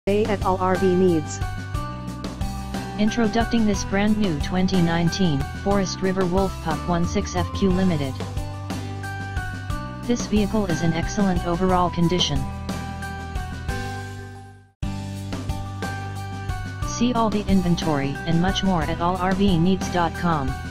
at all RV needs. Introducing this brand new 2019 Forest River Wolf Pup 16FQ Limited. This vehicle is in excellent overall condition. See all the inventory and much more at allrvneeds.com.